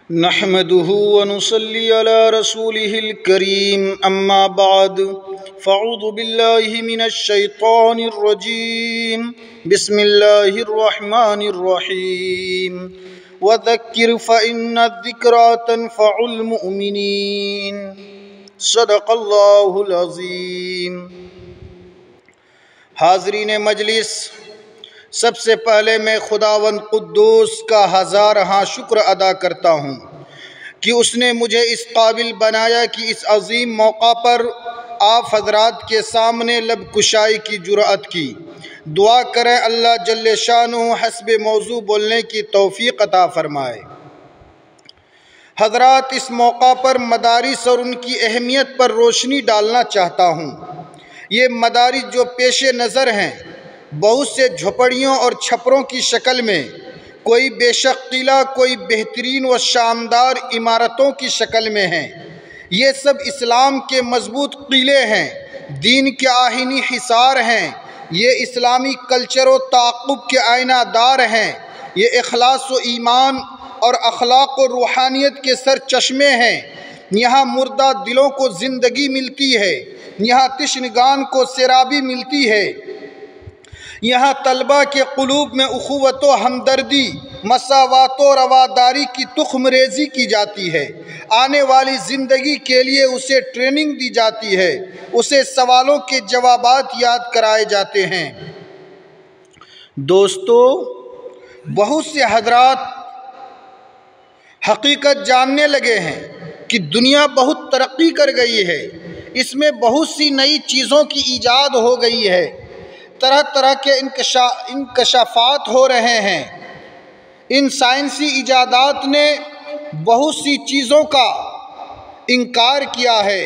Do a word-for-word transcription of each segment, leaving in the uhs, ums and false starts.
نحمده ونصلي على رسوله الكريم أما بعد فأعوذ بالله من الشيطان الرجيم بسم الله الرحمن الرحيم وذكر فإن الذكرى تنفع المؤمنين صدق الله العظيم۔ حاضرین مجلس، سب سے پہلے میں خداوند قدوس کا ہزارہا شکر ادا کرتا ہوں کہ اس نے مجھے اس قابل بنایا کہ اس عظیم موقع پر آپ حضرات کے سامنے لب کشائی کی جرأت کی۔ دعا کریں اللہ جل شانہ حسب موضوع بولنے کی توفیق عطا فرمائے۔ حضرات، اس موقع پر مدارس اور ان کی اہمیت پر روشنی ڈالنا چاہتا ہوں۔ یہ مدارس جو پیش نظر ہیں بہت سے جھوپڑیوں اور چھپروں کی شکل میں، کوئی بے شک قلعہ، کوئی بہترین و شاندار عمارتوں کی شکل میں ہیں۔ یہ سب اسلام کے مضبوط قلعے ہیں، دین کے آہنی حصار ہیں۔ یہ اسلامی کلچر و تعاقب کے آئینہ دار ہیں۔ یہ اخلاص و ایمان اور اخلاق و روحانیت کے سر چشمے ہیں۔ یہاں مردہ دلوں کو زندگی ملتی ہے، یہاں تشنگان کو سیرابی ملتی ہے۔ یہاں طلبہ کے قلوب میں اخوت و ہمدردی، مساوات و رواداری کی تخم ریزی کی جاتی ہے۔ آنے والی زندگی کے لیے اسے ٹریننگ دی جاتی ہے، اسے سوالوں کے جوابات یاد کرائے جاتے ہیں۔ دوستو، بہت سے حضرات حقیقت جاننے لگے ہیں کہ دنیا بہت ترقی کر گئی ہے، اس میں بہت سی نئی چیزوں کی ایجاد ہو گئی ہے، طرح طرح کے انکشافات ہو رہے ہیں۔ ان سائنسی ایجادات نے بہت سی چیزوں کا انکار کیا ہے،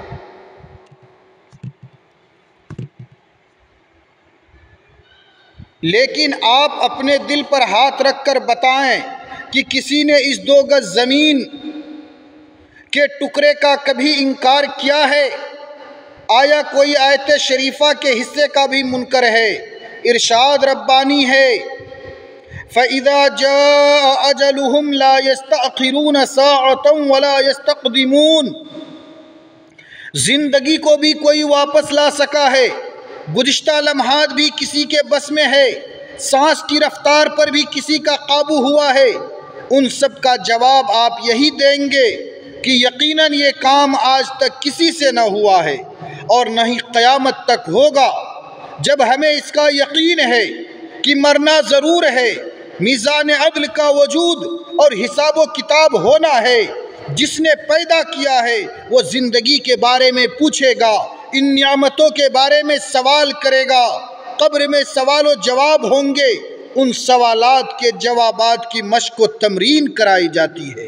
لیکن آپ اپنے دل پر ہاتھ رکھ کر بتائیں کہ کسی نے اس دو گز زمین کے ٹکڑے کا کبھی انکار کیا ہے؟ آیا کوئی آیت شریفہ کے حصے کا بھی منکر ہے؟ ارشاد ربانی ہے، فَإِذَا جَاءَ أَجَلُهُمْ لَا يَسْتَأْخِرُونَ سَاعَةً وَلَا يَسْتَقْدِمُونَ۔ زندگی کو بھی کوئی واپس لا سکا ہے، گزشتہ لمحات بھی کسی کے بس میں ہے، سانس کی رفتار پر بھی کسی کا قابو ہوا ہے۔ ان سب کا جواب آپ یہی دیں گے کہ یقیناً یہ کام آج تک کسی سے نہ ہوا ہے اور نہ ہی قیامت تک ہوگا۔ جب ہمیں اس کا یقین ہے کہ مرنا ضرور ہے، میزان عدل کا وجود اور حساب و کتاب ہونا ہے، جس نے پیدا کیا ہے وہ زندگی کے بارے میں پوچھے گا، ان نعمتوں کے بارے میں سوال کرے گا، قبر میں سوال و جواب ہوں گے۔ ان سوالات کے جوابات کی مشق و تمرین کرائی جاتی ہے۔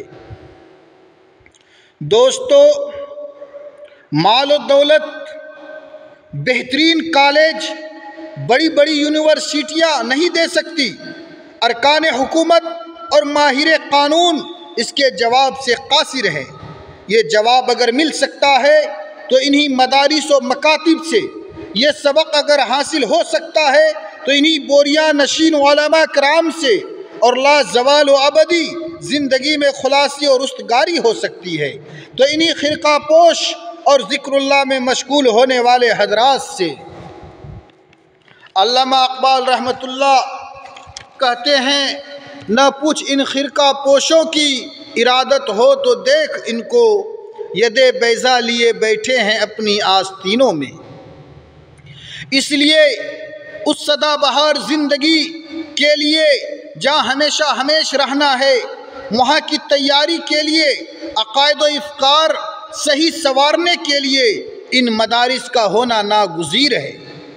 دوستو، مال و دولت، بہترین کالج، بڑی بڑی یونیورسٹیاں نہیں دے سکتی۔ ارکان حکومت اور ماہر قانون اس کے جواب سے قاصر ہیں۔ یہ جواب اگر مل سکتا ہے تو انہی مدارس و مکاتب سے، یہ سبق اگر حاصل ہو سکتا ہے تو انہی بوریاں نشین علماء کرام سے، اور لا زوال و ابدی زندگی میں خلاصی اور رستگاری ہو سکتی ہے تو انہی خرقہ پوش اور ذکر اللہ میں مشغول ہونے والے حضرات سے۔ علامہ اقبال رحمۃ اللہ کہتے ہیں، نہ پوچھ ان خرقہ پوشوں کی، ارادت ہو تو دیکھ ان کو، ید بیضا لیے بیٹھے ہیں اپنی آستینوں میں۔ اس لیے اس سدا بہار زندگی کے لیے جہاں ہمیشہ ہمیش رہنا ہے، وہاں کی تیاری کے لیے، عقائد و افکار صحیح سنوارنے کے لیے ان مدارس کا ہونا ناگزیر ہے۔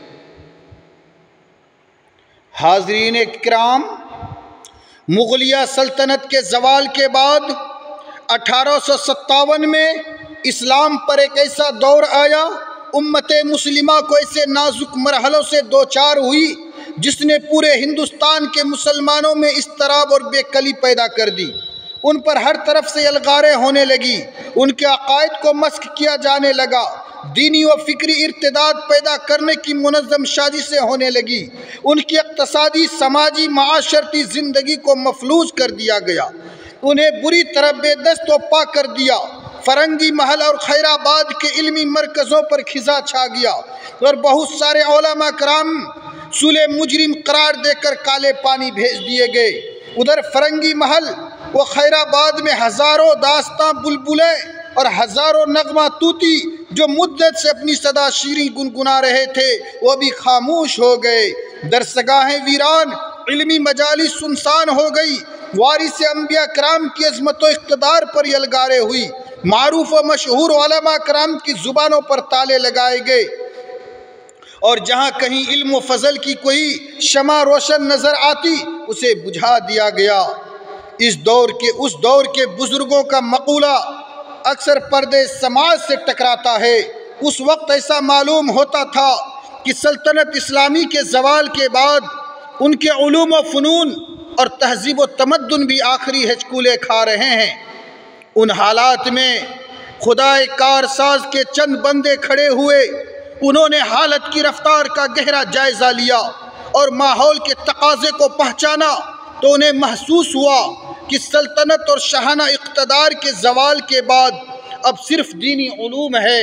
حاضرین کرام، مغلیہ سلطنت کے زوال کے بعد اٹھارہ سو ستاون میں اسلام پر ایک ایسا دور آیا، امت مسلمہ کو ایسے نازک مرحلوں سے دوچار ہوئی جس نے پورے ہندوستان کے مسلمانوں میں اضطراب اور بے کلی پیدا کر دی۔ ان پر ہر طرف سے الغاریں ہونے لگی، ان کے عقائد کو مسخ کیا جانے لگا، دینی و فکری ارتداد پیدا کرنے کی منظم سازشیں ہونے لگی، ان کی اقتصادی، سماجی، معاشرتی زندگی کو مفلوج کر دیا گیا۔ انہیں بری طرح بے دست و پا کر دیا۔ فرنگی محل اور خیر آباد کے علمی مرکزوں پر خزاں چھا گیا اور بہت سارے علماء کرام صلح مجرم قرار دے کر کالے پانی بھیج دیے گئے۔ ادھر فرنگی محل و خیر آباد میں ہزاروں داستاں بلبلیں اور ہزاروں نغمہ طوطی جو مدت سے اپنی صدا شیریں گنگنا رہے تھے وہ بھی خاموش ہو گئے۔ درسگاہیں ویران، علمی مجالس سنسان ہو گئی۔ وارث انبیاء کرام کی عظمت و اقتدار پر یلغاریں ہوئی۔ معروف و مشہور علماء کرام کی زبانوں پر تالے لگائے گئے، اور جہاں کہیں علم و فضل کی کوئی شمع روشن نظر آتی اسے بجھا دیا گیا۔ اس دور کے اس دور کے بزرگوں کا مقولہ اکثر پردے سماج سے ٹکراتا ہے۔ اس وقت ایسا معلوم ہوتا تھا کہ سلطنت اسلامی کے زوال کے بعد ان کے علوم و فنون اور تہذیب و تمدن بھی آخری ہچکولے کھا رہے ہیں۔ ان حالات میں خدائے کارساز کے چند بندے کھڑے ہوئے۔ انہوں نے حالت کی رفتار کا گہرا جائزہ لیا اور ماحول کے تقاضے کو پہچانا تو انہیں محسوس ہوا کہ سلطنت اور شاہانہ اقتدار کے زوال کے بعد اب صرف دینی علوم ہے۔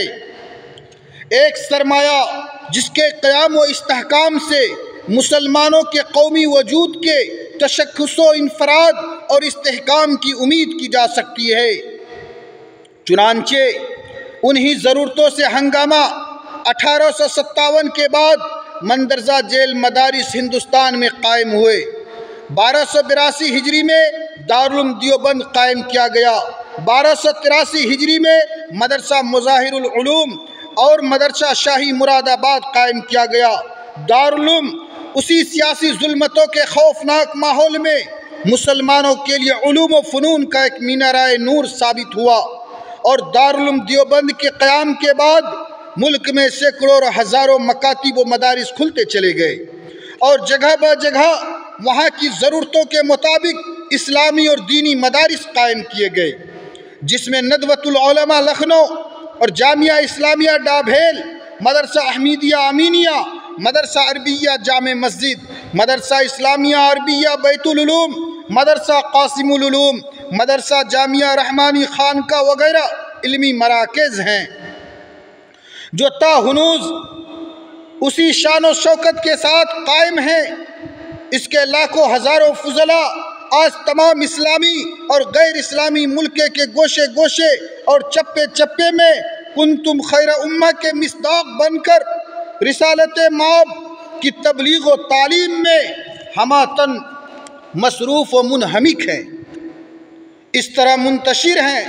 ایک سرمایہ جس کے قیام و استحکام سے مسلمانوں کے قومی وجود کے تشخص و انفراد اور استحکام کی امید کی جا سکتی ہے۔ چنانچہ انہی ضرورتوں سے ہنگامہ اٹھارہ سو ستاون کے بعد مندرجہ ذیل مدارس ہندوستان میں قائم ہوئے۔ بارہ سو براسی ہجری میں دارالعلوم دیوبند قائم کیا گیا۔ بارہ سو تراسی ہجری میں مدرسہ مظاہر العلوم اور مدرسہ شاہی مراد آباد قائم کیا گیا۔ دارالعلوم اسی سیاسی ظلمتوں کے خوفناک ماحول میں مسلمانوں کے لیے علوم و فنون کا ایک مینارۂ نور ثابت ہوا، اور دارالعلوم دیوبند کے قیام کے بعد ملک میں سینکڑوں اور ہزاروں مکاتب و مدارس کھلتے چلے گئے، اور جگہ بہ جگہ وہاں کی ضرورتوں کے مطابق اسلامی اور دینی مدارس قائم کیے گئے، جس میں ندوۃ العلماء لکھنؤ اور جامعہ اسلامیہ ڈابھیل، مدرسہ احمدیہ امینیہ، مدرسہ عربیہ جامع مسجد، مدرسہ اسلامیہ عربیہ بیت العلوم، مدرسہ قاسم العلوم، مدرسہ جامعہ رحمانی خانقاہ وغیرہ علمی مراکز ہیں جو تا ہنوز اسی شان و شوکت کے ساتھ قائم ہیں۔ اس کے لاکھوں ہزاروں فضلاء آج تمام اسلامی اور غیر اسلامی ملک کے گوشے گوشے اور چپے چپے میں کنتم خیر امہ کے مصداق بن کر رسالت مآب کی تبلیغ و تعلیم میں ہماتن مصروف و منہمک ہیں، اس طرح منتشر ہیں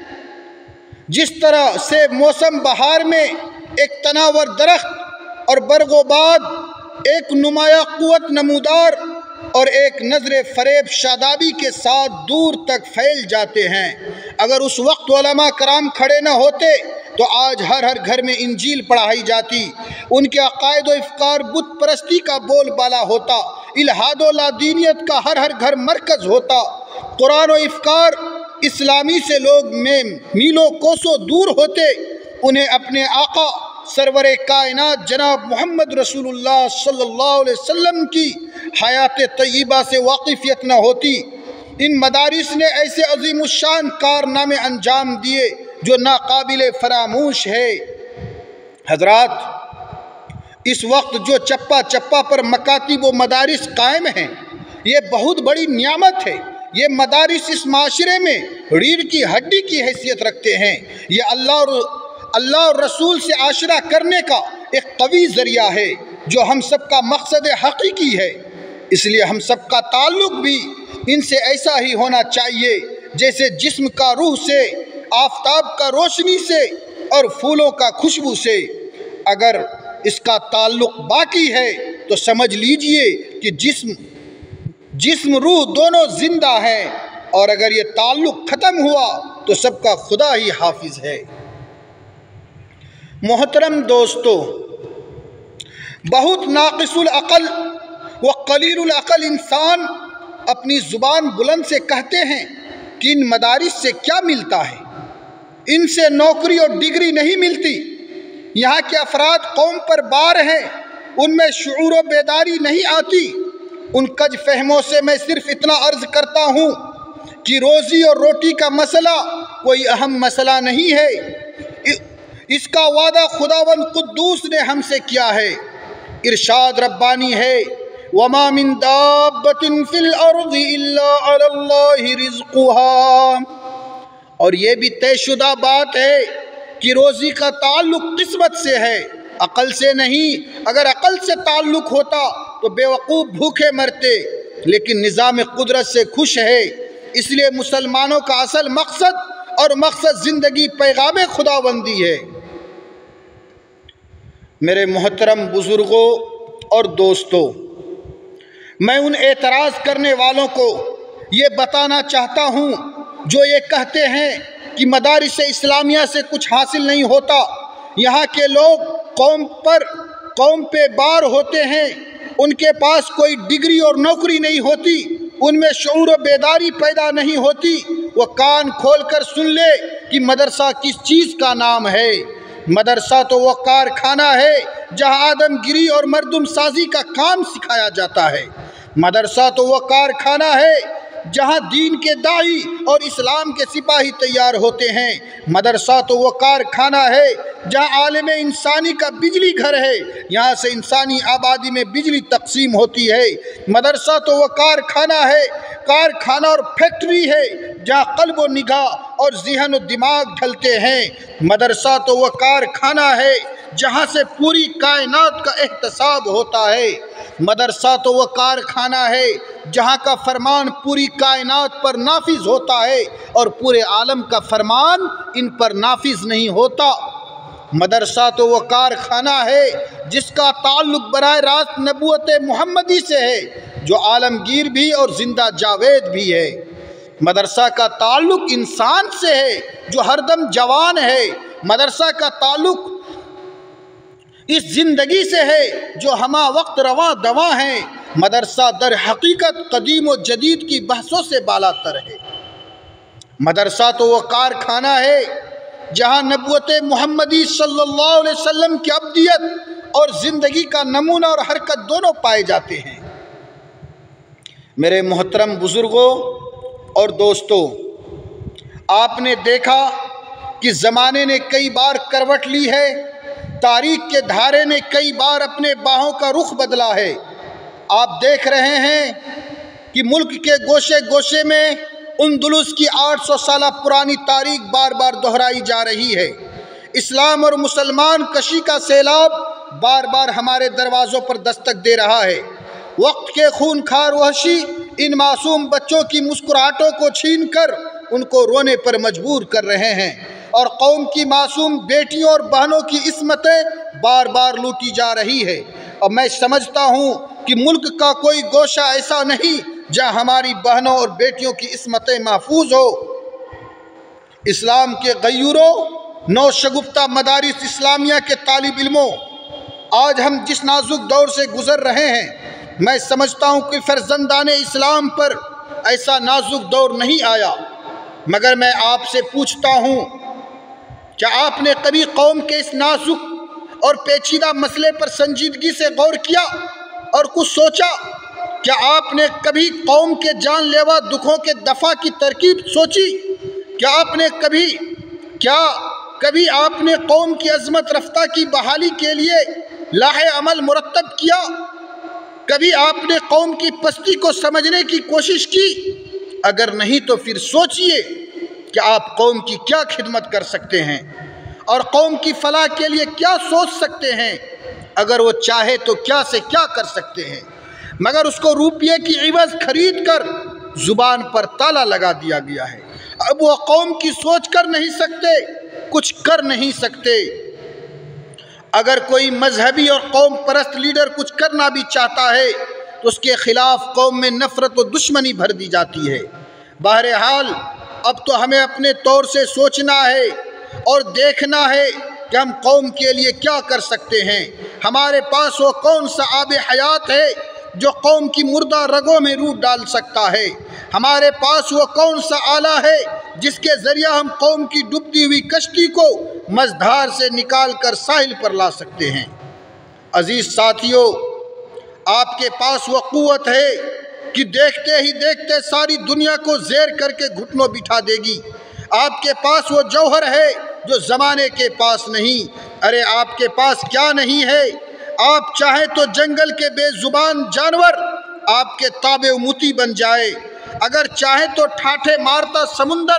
جس طرح سے موسم بہار میں ایک تناور درخت اور برگ و باد، ایک نمایاں قوت نمودار اور ایک نظر فریب شادابی کے ساتھ دور تک پھیل جاتے ہیں۔ اگر اس وقت علماء کرام کھڑے نہ ہوتے تو آج ہر ہر گھر میں انجیل پڑھائی جاتی، ان کے عقائد و افکار بت پرستی کا بول بالا ہوتا، الحاد و لادینیت کا ہر ہر گھر مرکز ہوتا، قرآن و افکار اسلامی سے لوگ میں میلوں کوسوں دور ہوتے، انہیں اپنے آقا سرور کائنات جناب محمد رسول اللہ صلی اللہ علیہ وسلم کی حیات طیبہ سے واقفیت نہ ہوتی۔ ان مدارس نے ایسے عظیم الشان کارنامے انجام دیے جو ناقابل فراموش ہے۔ حضرات، اس وقت جو چپا چپا پر مکاتب و مدارس قائم ہیں یہ بہت بڑی نعمت ہے۔ یہ مدارس اس معاشرے میں ریڑھ کی ہڈی کی حیثیت رکھتے ہیں۔ یہ اللہ اور اللہ اور رسول سے عاشرہ کرنے کا ایک قوی ذریعہ ہے جو ہم سب کا مقصد حقیقی ہے۔ اس لیے ہم سب کا تعلق بھی ان سے ایسا ہی ہونا چاہیے جیسے جسم کا روح سے، آفتاب کا روشنی سے اور پھولوں کا خوشبو سے۔ اگر اس کا تعلق باقی ہے تو سمجھ لیجئے کہ جسم جسم روح دونوں زندہ ہیں، اور اگر یہ تعلق ختم ہوا تو سب کا خدا ہی حافظ ہے۔ محترم دوستو، بہت ناقص العقل و قلیل العقل انسان اپنی زبان بلند سے کہتے ہیں کہ ان مدارس سے کیا ملتا ہے، ان سے نوکری اور ڈگری نہیں ملتی، یہاں کے افراد قوم پر بار ہیں، ان میں شعور و بیداری نہیں آتی۔ ان کج فہموں سے میں صرف اتنا عرض کرتا ہوں کہ روزی اور روٹی کا مسئلہ کوئی اہم مسئلہ نہیں ہے، اس کا وعدہ خداوند قدوس نے ہم سے کیا ہے۔ ارشاد ربانی ہے وَمَا مِن دَابَّةٍ فِي الْأَرْضِ إِلَّا عَلَى اللَّهِ رِزْقُهَا، اور یہ بھی طے شدہ بات ہے کہ روزی کا تعلق قسمت سے ہے، عقل سے نہیں۔ اگر عقل سے تعلق ہوتا تو بے وقوف بھوکے مرتے، لیکن نظام قدرت سے خوش ہے۔ اس لیے مسلمانوں کا اصل مقصد اور مقصد زندگی پیغام خداوندی ہے۔ میرے محترم بزرگوں اور دوستوں، میں ان اعتراض کرنے والوں کو یہ بتانا چاہتا ہوں جو یہ کہتے ہیں کہ مدارس اسلامیہ سے کچھ حاصل نہیں ہوتا، یہاں کے لوگ قوم پر قوم پہ بار ہوتے ہیں، ان کے پاس کوئی ڈگری اور نوکری نہیں ہوتی، ان میں شعور و بیداری پیدا نہیں ہوتی۔ وہ کان کھول کر سن لے کہ مدرسہ کس چیز کا نام ہے۔ مدرسہ تو وہ کارخانہ ہے جہاں آدم گیری اور مردم سازی کا کام سکھایا جاتا ہے۔ مدرسہ تو وہ کارخانہ ہے جہاں دین کے داعی اور اسلام کے سپاہی تیار ہوتے ہیں۔ مدرسہ تو وہ کارخانہ ہے جہاں عالم انسانی کا بجلی گھر ہے، یہاں سے انسانی آبادی میں بجلی تقسیم ہوتی ہے۔ مدرسہ تو وہ کارخانہ ہے کارخانہ اور فیکٹری ہے جہاں قلب و نگاہ اور ذہن و دماغ ڈھلتے ہیں۔ مدرسہ تو وہ کارخانہ ہے جہاں سے پوری کائنات کا احتساب ہوتا ہے۔ مدرسہ تو وہ کارخانہ ہے جہاں کا فرمان پوری کائنات پر نافذ ہوتا ہے اور پورے عالم کا فرمان ان پر نافذ نہیں ہوتا۔ مدرسہ تو وہ کارخانہ ہے جس کا تعلق براہ راست نبوت محمدی سے ہے، جو عالمگیر بھی اور زندہ جاوید بھی ہے۔ مدرسہ کا تعلق انسان سے ہے جو ہر دم جوان ہے۔ مدرسہ کا تعلق اس زندگی سے ہے جو ہمہ وقت رواں دواں ہے۔ مدرسہ در حقیقت قدیم و جدید کی بحثوں سے بالا تر ہے۔ مدرسہ تو وہ کارخانہ ہے جہاں نبوت محمدی صلی اللہ علیہ وسلم کی ابدیت اور زندگی کا نمونہ اور حرکت دونوں پائے جاتے ہیں۔ میرے محترم بزرگوں اور دوستوں، آپ نے دیکھا کہ زمانے نے کئی بار کروٹ لی ہے، تاریخ کے دھارے نے کئی بار اپنے باہوں کا رخ بدلا ہے۔ آپ دیکھ رہے ہیں کہ ملک کے گوشے گوشے میں اندلس کی آٹھ سو سالہ پرانی تاریخ بار بار دہرائی جا رہی ہے۔ اسلام اور مسلمان کشی کا سیلاب بار بار ہمارے دروازوں پر دستک دے رہا ہے۔ وقت کے خونخوار وحشی ان معصوم بچوں کی مسکراہٹوں کو چھین کر ان کو رونے پر مجبور کر رہے ہیں، اور قوم کی معصوم بیٹیوں اور بہنوں کی عصمتیں بار بار لوٹی جا رہی ہے۔ اور میں سمجھتا ہوں کہ ملک کا کوئی گوشہ ایسا نہیں جہاں ہماری بہنوں اور بیٹیوں کی عصمتیں محفوظ ہو۔ اسلام کے غیوروں، نو شگفتہ مدارس اسلامیہ کے طالب علموں، آج ہم جس نازک دور سے گزر رہے ہیں، میں سمجھتا ہوں کہ فرزندان اسلام پر ایسا نازک دور نہیں آیا۔ مگر میں آپ سے پوچھتا ہوں، کیا آپ نے کبھی قوم کے اس نازک اور پیچیدہ مسئلے پر سنجیدگی سے غور کیا اور کچھ سوچا؟ کیا آپ نے کبھی قوم کے جان لیوا دکھوں کے دفع کی ترکیب سوچی؟ کیا آپ نے کبھی کیا کبھی آپ نے قوم کی عظمت رفتہ کی بحالی کے لیے لاہ عمل مرتب کیا؟ کبھی آپ نے قوم کی پستی کو سمجھنے کی کوشش کی؟ اگر نہیں تو پھر سوچئے کہ آپ قوم کی کیا خدمت کر سکتے ہیں اور قوم کی فلاح کے لیے کیا سوچ سکتے ہیں۔ اگر وہ چاہے تو کیا سے کیا کر سکتے ہیں، مگر اس کو روپیے کی عوض خرید کر زبان پر تالا لگا دیا گیا ہے۔ اب وہ قوم کی سوچ کر نہیں سکتے، کچھ کر نہیں سکتے۔ اگر کوئی مذہبی اور قوم پرست لیڈر کچھ کرنا بھی چاہتا ہے تو اس کے خلاف قوم میں نفرت و دشمنی بھر دی جاتی ہے۔ بہرحال اب تو ہمیں اپنے طور سے سوچنا ہے اور دیکھنا ہے کہ ہم قوم کے لیے کیا کر سکتے ہیں۔ ہمارے پاس وہ کون سا آب حیات ہے جو قوم کی مردہ رگوں میں روح ڈال سکتا ہے؟ ہمارے پاس وہ کون سا آلہ ہے جس کے ذریعہ ہم قوم کی ڈوبتی ہوئی کشتی کو مزدھار سے نکال کر ساحل پر لا سکتے ہیں؟ عزیز ساتھیو، آپ کے پاس وہ قوت ہے کہ دیکھتے ہی دیکھتے ساری دنیا کو زیر کر کے گھٹنوں بٹھا دے گی۔ آپ کے پاس وہ جوہر ہے جو زمانے کے پاس نہیں۔ ارے آپ کے پاس کیا نہیں ہے؟ آپ چاہیں تو جنگل کے بے زبان جانور آپ کے تابع و مطیع بن جائے، اگر چاہیں تو ٹھاٹھے مارتا سمندر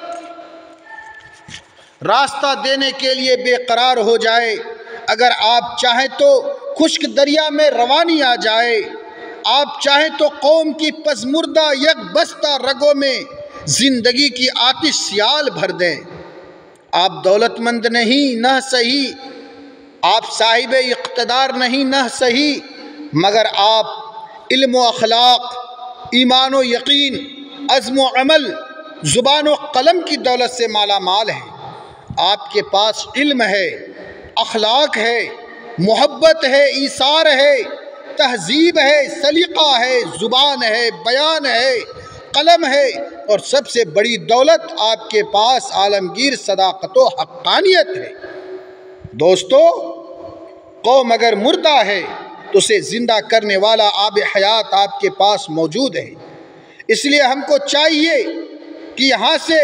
راستہ دینے کے لیے بے قرار ہو جائے، اگر آپ چاہیں تو خشک دریا میں روانی آ جائے، آپ چاہیں تو قوم کی پسمردہ یک بستہ رگوں میں زندگی کی آتش سیال بھر دیں۔ آپ دولت مند نہیں نہ صحیح، آپ صاحب اقتدار نہیں نہ صحیح، مگر آپ علم و اخلاق، ایمان و یقین، عزم و عمل، زبان و قلم کی دولت سے مالا مال ہیں۔ آپ کے پاس علم ہے، اخلاق ہے، محبت ہے، ایثار ہے، تہذیب ہے، سلیقہ ہے، زبان ہے، بیان ہے، قلم ہے، اور سب سے بڑی دولت آپ کے پاس عالمگیر صداقت و حقانیت ہے۔ دوستو، قوم اگر مردہ ہے تو اسے زندہ کرنے والا آب حیات آپ کے پاس موجود ہے۔ اس لیے ہم کو چاہیے کہ یہاں سے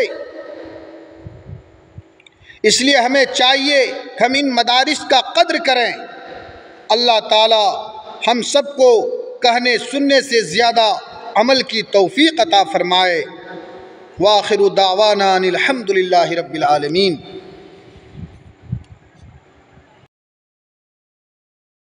اس لیے ہمیں چاہیے کہ ہم ان مدارس کا قدر کریں۔ اللہ تعالی ہم سب کو کہنے سننے سے زیادہ عمل کی توفیق عطا فرمائے۔ وآخر دعوانا ان الحمد للہ رب العالمین۔